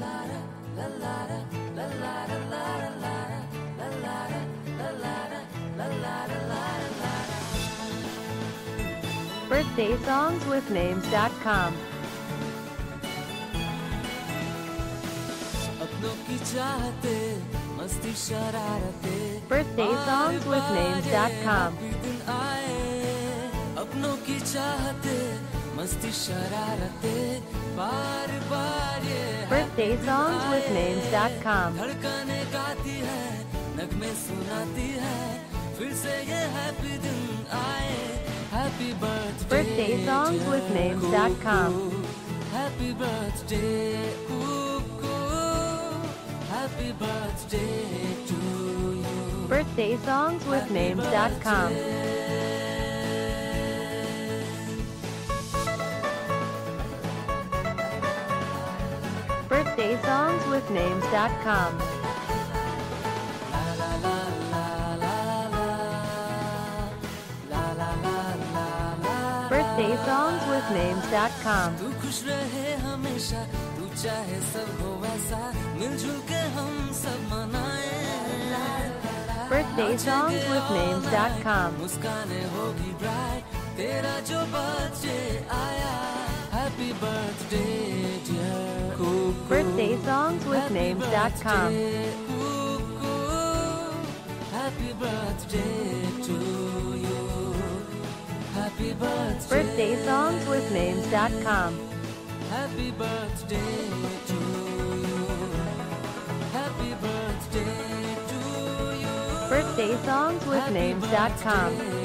Birthday songs with names.com. Birthday songs with names.com. अपनों की चाहते मस्ती शरारते बार बार ये Birthday songs with names.com. धड़कने गाती है नगमे सुनाती है फिर से ये हैप्पी दिन आए happy birthday Birthday songs with names.com. Happy birthday happy birthday to you Birthday songs with names.com. Birthday songs with names.com. Birthday songs with names.com. तू खुश रहे हमेशा तू चाहे सब हो वैसा मिलजुल के हम सब मनाए Birthday songs with names.com. मुस्काने होगी ब्राइट तेरा जो बर्थडे आया happy birthday dear Kuku Birthday songs with names.com. Happy birthday to you happy birthday Birthday songs with names.com. Happy birthday to you happy birthday to you Birthday songs with names.com.